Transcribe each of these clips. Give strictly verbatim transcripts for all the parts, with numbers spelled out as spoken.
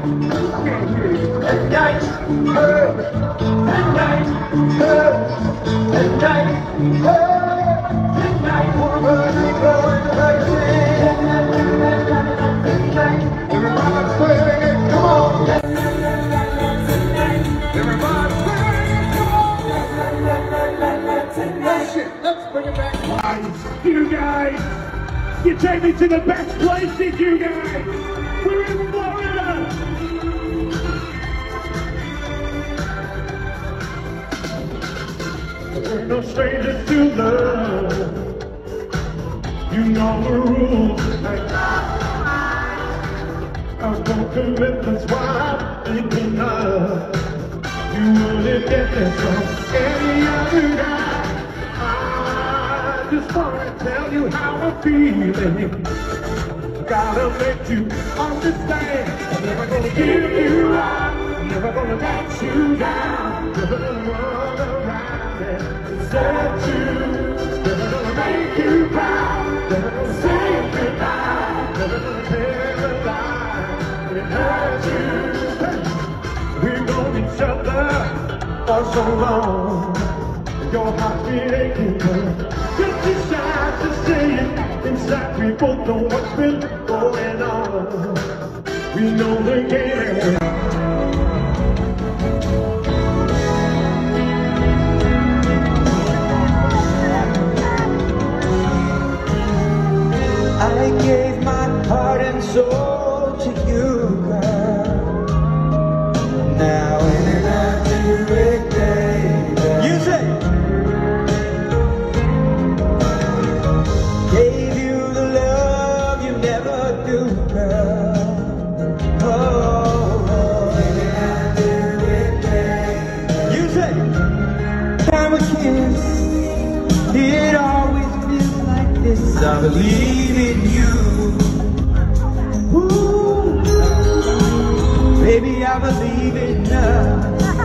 At night, her. At night, her. At night, her. At night, we're running, going like this. Everybody sing it, come on. Everybody sing it, come on. Shit, let's bring it back. You guys, you take me to the best places, you guys. We're in Florida. We're no strangers to love. You know the rules. Our commitment's why I'm thinking of. You wouldn't get this from any other guy. I just wanna tell you how I'm feeling. Gotta make you understand. I'm never gonna give you up. I'm never gonna let you down. Never gonna run around and desert you. Never gonna make you proud. Never gonna say goodbye. Never gonna tell a lie when it hurts you. We've known each other for so long. Your heart be aching, just too shy to say it. Inside we both know what's been going on. We know the game. I gave my heart and soul to you, girl. Now ain't I do it, baby? You say. Gave you the love you never do, girl. Oh, oh, ain't I do it, baby? You say. Time a kiss. It always feels like this. I believe in you. Ooh. Baby, I believe in love.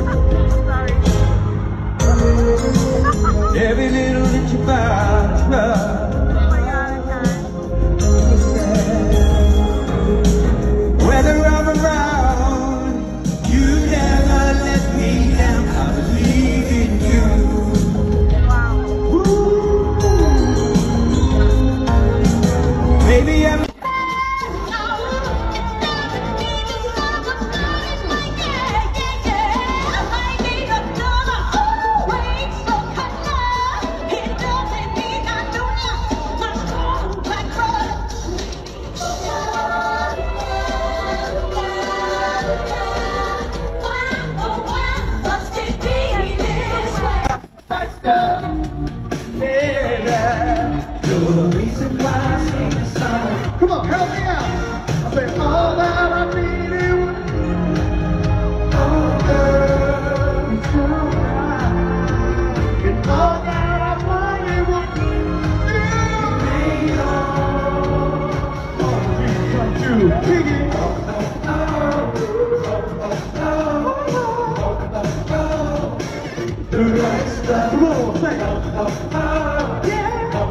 Every little inch of our trust. Whether I'm around, you never let me down. I believe in you. Ooh. Baby, I'm Come on, help me out. I say all that I needed was all that is alright. And all that I wanted was you. Made all. Oh, please come to Piggy. The right stuff. Come on, say it. Yeah.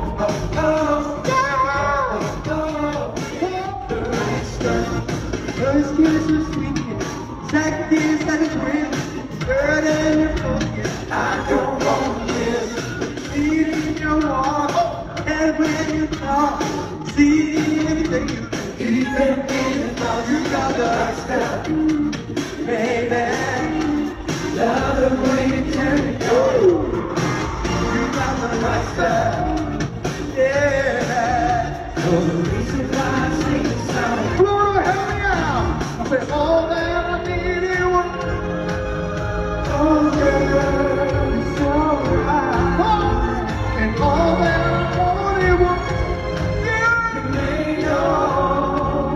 your skin is so sweet, exactly as that is real. Girl, and you're focused. I don't want to live. See it in your walk, and when you talk, see everything you do. Even in the thought, you got the right stuff, baby. Love the way you turn it on. You got the right stuff, yeah. So the reason why I sing this song. Florida, help me out. I said all that I needed was all that is alright. Oh, and all that I wanted was you. Made all.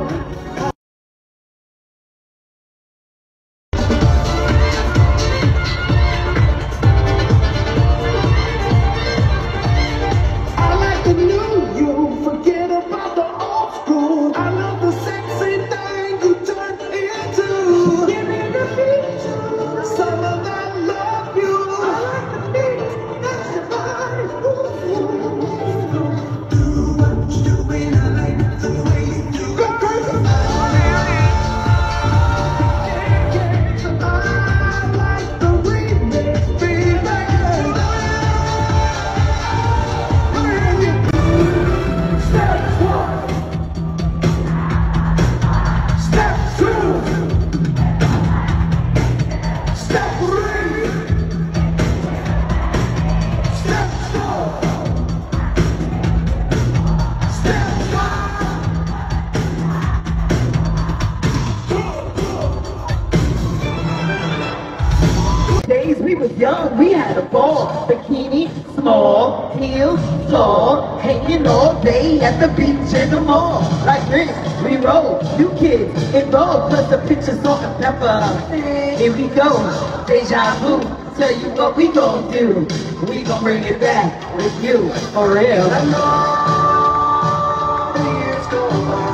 ball. Bikini, small, heels, tall, hanging all day at the beach and the mall. Like this, we roll, new kids involved, plus the picture salt and pepper. Here we go, deja vu. Tell you what we gon' do. We gon' bring it back with you, for real. I know the years go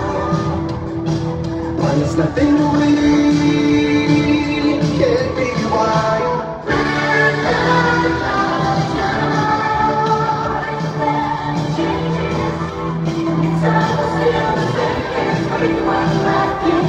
by, but it's nothing we can't be wild. It's all still the same, but you are like you.